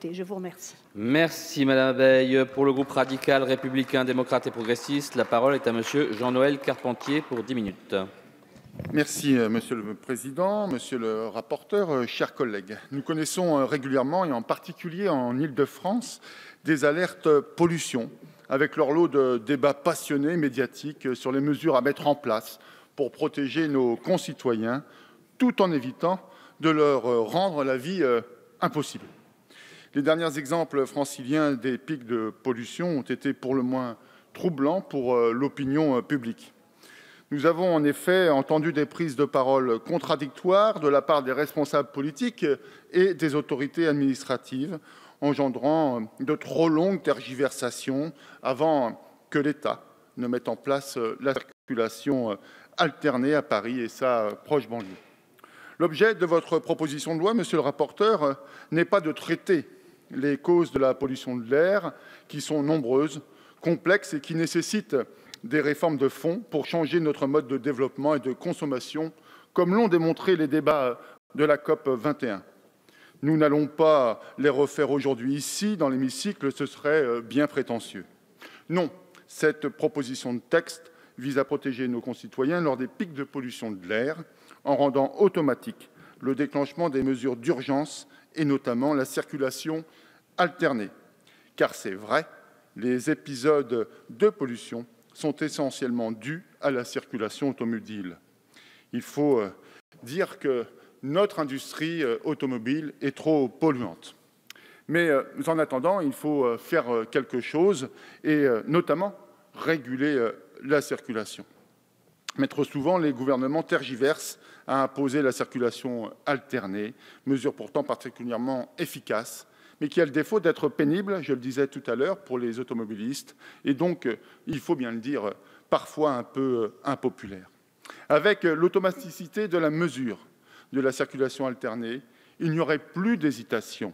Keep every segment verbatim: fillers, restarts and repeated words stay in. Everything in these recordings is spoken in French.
voter. Je vous remercie. Merci Madame Abeille. Pour le groupe radical, républicain, démocrate et progressiste, la parole est à Monsieur Jean-Noël Carpentier pour dix minutes. Merci Monsieur le Président, Monsieur le rapporteur, chers collègues. Nous connaissons régulièrement, et en particulier en Île-de-France, des alertes pollution, avec leur lot de débats passionnés, médiatiques, sur les mesures à mettre en place pour protéger nos concitoyens, tout en évitant de leur rendre la vie impossible. Les derniers exemples franciliens des pics de pollution ont été pour le moins troublants pour l'opinion publique. Nous avons en effet entendu des prises de parole contradictoires de la part des responsables politiques et des autorités administratives, engendrant de trop longues tergiversations avant que l'État ne mette en place la circulation alternée à Paris et sa proche banlieue. L'objet de votre proposition de loi, monsieur le rapporteur, n'est pas de traiter les causes de la pollution de l'air, qui sont nombreuses, complexes et qui nécessitent des réformes de fond pour changer notre mode de développement et de consommation, comme l'ont démontré les débats de la COP vingt et un. Nous n'allons pas les refaire aujourd'hui ici, dans l'hémicycle, ce serait bien prétentieux. Non, cette proposition de texte vise à protéger nos concitoyens lors des pics de pollution de l'air, en rendant automatique le déclenchement des mesures d'urgence et notamment la circulation alternée. Car c'est vrai, les épisodes de pollution sont essentiellement dus à la circulation automobile. Il faut dire que notre industrie automobile est trop polluante. Mais en attendant, il faut faire quelque chose et notamment réguler la circulation. Mais trop souvent, les gouvernements tergiversent à imposer la circulation alternée, mesure pourtant particulièrement efficace, mais qui a le défaut d'être pénible, je le disais tout à l'heure, pour les automobilistes, et donc, il faut bien le dire, parfois un peu impopulaire. Avec l'automaticité de la mesure de la circulation alternée, il n'y aurait plus d'hésitation,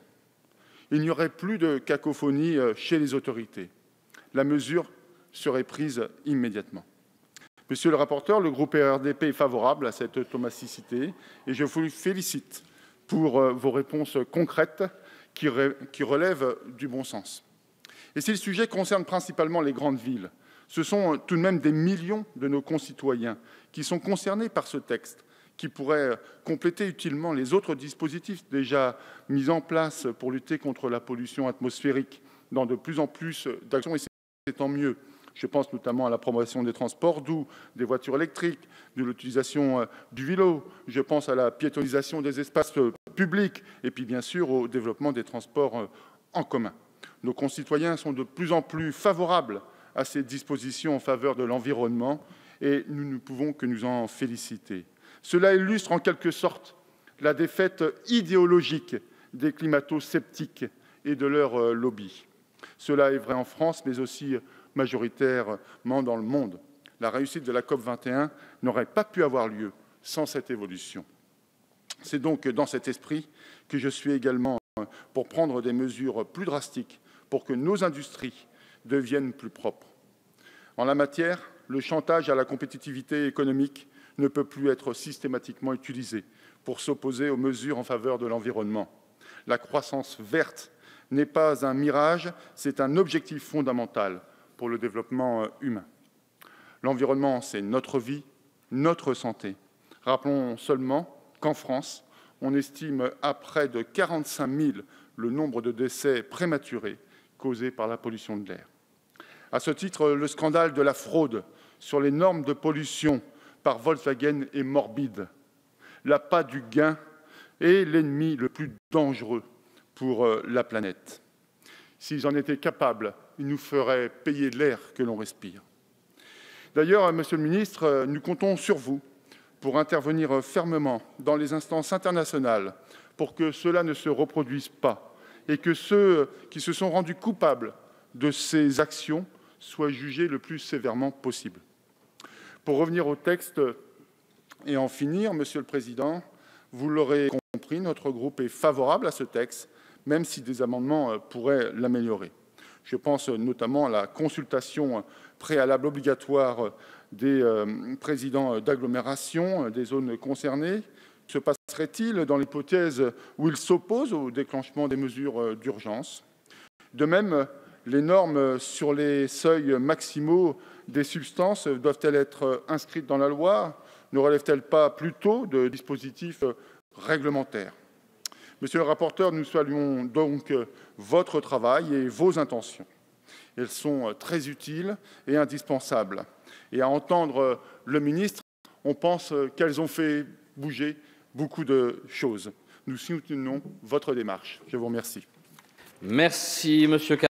il n'y aurait plus de cacophonie chez les autorités. La mesure serait prise immédiatement. Monsieur le rapporteur, le groupe R D P est favorable à cette automaticité et je vous félicite pour vos réponses concrètes qui relèvent du bon sens. Et si le sujet concerne principalement les grandes villes, ce sont tout de même des millions de nos concitoyens qui sont concernés par ce texte, qui pourrait compléter utilement les autres dispositifs déjà mis en place pour lutter contre la pollution atmosphérique dans de plus en plus d'actions, et c'est tant mieux. Je pense notamment à la promotion des transports doux, des voitures électriques, de l'utilisation du vélo. Je pense à la piétonisation des espaces publics et puis bien sûr au développement des transports en commun. Nos concitoyens sont de plus en plus favorables à ces dispositions en faveur de l'environnement et nous ne pouvons que nous en féliciter. Cela illustre en quelque sorte la défaite idéologique des climato-sceptiques et de leurs lobbies. Cela est vrai en France, mais aussi majoritairement dans le monde. La réussite de la COP vingt et un n'aurait pas pu avoir lieu sans cette évolution. C'est donc dans cet esprit que je suis également pour prendre des mesures plus drastiques pour que nos industries deviennent plus propres. En la matière, le chantage à la compétitivité économique ne peut plus être systématiquement utilisé pour s'opposer aux mesures en faveur de l'environnement. La croissance verte n'est pas un mirage, c'est un objectif fondamental pour le développement humain. L'environnement, c'est notre vie, notre santé. Rappelons seulement qu'en France, on estime à près de quarante-cinq mille le nombre de décès prématurés causés par la pollution de l'air. À ce titre, le scandale de la fraude sur les normes de pollution par Volkswagen est morbide. L'appât du gain est l'ennemi le plus dangereux pour la planète. S'ils en étaient capables, ils nous feraient payer l'air que l'on respire. D'ailleurs, Monsieur le Ministre, nous comptons sur vous pour intervenir fermement dans les instances internationales pour que cela ne se reproduise pas et que ceux qui se sont rendus coupables de ces actions soient jugés le plus sévèrement possible. Pour revenir au texte et en finir, Monsieur le Président, vous l'aurez compris, notre groupe est favorable à ce texte, même si des amendements pourraient l'améliorer. Je pense notamment à la consultation préalable obligatoire des présidents d'agglomération des zones concernées, se passerait-il dans l'hypothèse où il s'oppose au déclenchement des mesures d'urgence? De même, les normes sur les seuils maximaux des substances doivent-elles être inscrites dans la loi? Ne relèvent-elles pas plutôt de dispositifs réglementaires? Monsieur le rapporteur, nous saluons donc votre travail et vos intentions. Elles sont très utiles et indispensables. Et à entendre le ministre, on pense qu'elles ont fait bouger beaucoup de choses. Nous soutenons votre démarche. Je vous remercie. Merci, Monsieur